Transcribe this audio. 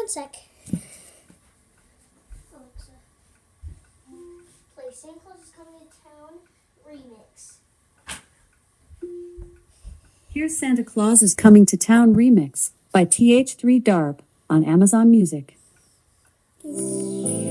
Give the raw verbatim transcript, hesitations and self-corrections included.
one sec. Alexa, play Santa Claus is Coming to Town remix. Here's Santa Claus is Coming to Town remix by T H three Darb on Amazon Music. Yeah.